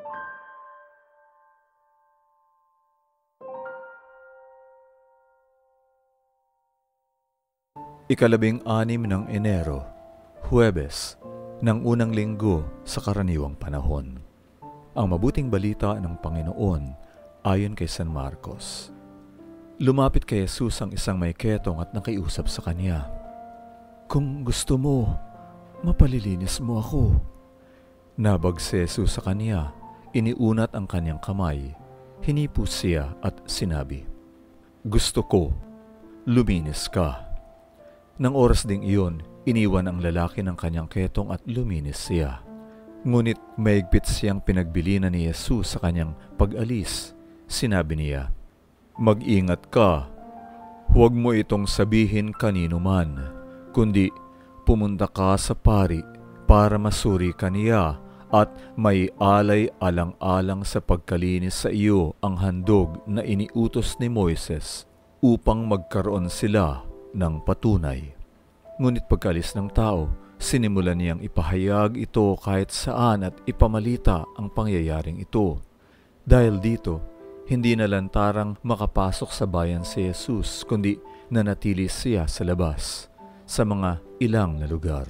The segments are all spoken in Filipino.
Ikalabing-anim ng Enero, Huwebes, ng unang linggo sa karaniwang panahon. Ang mabuting balita ng Panginoon ayon kay San Marcos. Lumapit kay Jesus ang isang may ketong at nakiusap sa kanya, "Kung gusto mo, mapalilinis mo ako." Nabag si Jesus sa kanya, iniunat ang kanyang kamay, hinipos siya at sinabi, "Gusto ko, luminis ka." Nang oras ding iyon, iniwan ang lalaki ng kanyang ketong at luminis siya. Ngunit maigpit siyang pinagbilinan ni Jesus sa kanyang pag-alis. Sinabi niya, "Mag-ingat ka, huwag mo itong sabihin kanino man, kundi pumunta ka sa pari para masuri ka niya at may alay alang-alang sa pagkalinis sa iyo ang handog na iniutos ni Moises upang magkaroon sila ng patunay." Ngunit pagkaalis ng tao, sinimulan niyang ipahayag ito kahit saan at ipamalita ang pangyayaring ito. Dahil dito, hindi na lantarang makapasok sa bayan si Jesus, kundi nanatili siya sa labas, sa mga ilang na lugar.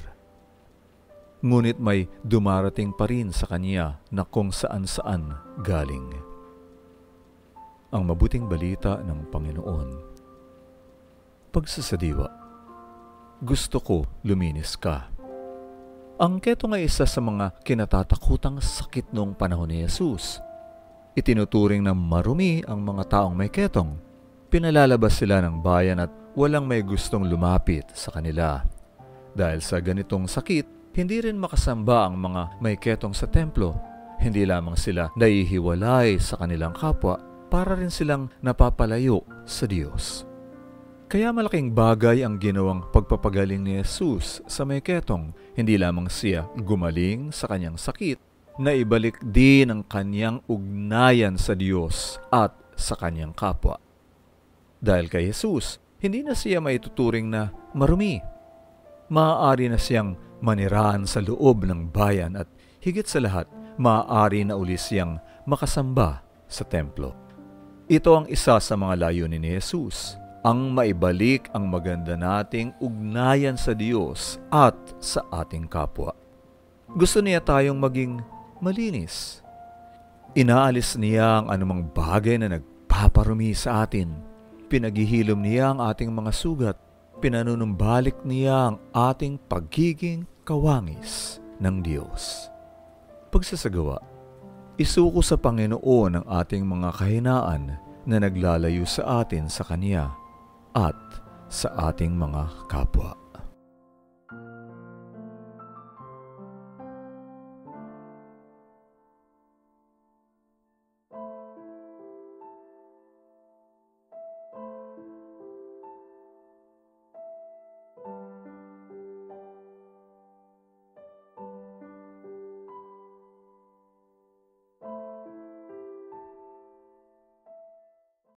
Ngunit may dumarating pa rin sa kanya na kung saan-saan galing. Ang mabuting balita ng Panginoon. Pagsasadiwa. Gusto ko, luminis ka. Ang ketong ay isa sa mga kinatatakutang sakit noong panahon ni Jesus. Itinuturing na marumi ang mga taong may ketong. Pinalalabas sila ng bayan at walang may gustong lumapit sa kanila. Dahil sa ganitong sakit, hindi rin makasamba ang mga may ketong sa templo. Hindi lamang sila nahihiwalay sa kanilang kapwa, para rin silang napapalayo sa Diyos. Kaya malaking bagay ang ginawang pagpapagaling ni Jesus sa may ketong. Hindi lamang siya gumaling sa kanyang sakit, na ibalik din ang kanyang ugnayan sa Diyos at sa kanyang kapwa. Dahil kay Jesus, hindi na siya maituturing na marumi. Maaari na siyang manirahan sa loob ng bayan at higit sa lahat, maaari na uli siyang makasamba sa templo. Ito ang isa sa mga layunin ni Jesus, ang maibalik ang maganda nating ugnayan sa Diyos at sa ating kapwa. Gusto niya tayong maging malinis. Inaalis niya ang anumang bagay na nagpaparumi sa atin. Pinaghihilom niya ang ating mga sugat. Pinanunumbalik niya ang ating pagiging kawangis ng Diyos. Pagsasagawa, isuko sa Panginoon ang ating mga kahinaan na naglalayo sa atin sa Kanya at sa ating mga kapwa.